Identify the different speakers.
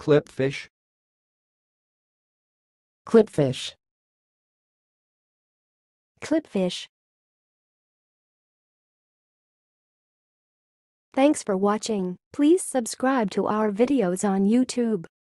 Speaker 1: Klipfish.
Speaker 2: Klipfish.
Speaker 3: Klipfish. Thanks for watching. Please subscribe to our videos on YouTube.